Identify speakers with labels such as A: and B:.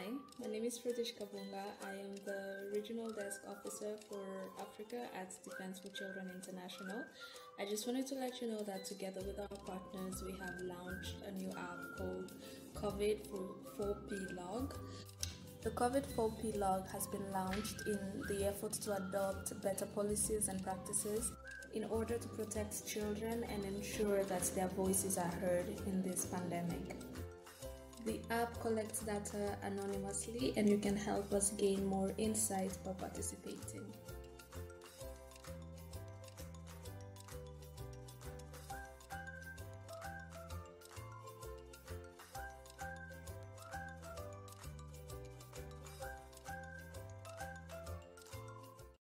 A: Hi, my name is Fritish Kabunga. I am the Regional Desk Officer for Africa at Defense for Children International. I just wanted to let you know that together with our partners, we have launched a new app called COVID 4P Log. The COVID 4P Log has been launched in the effort to adopt better policies and practices in order to protect children and ensure that their voices are heard in this pandemic. The app collects data anonymously and you can help us gain more insight by participating.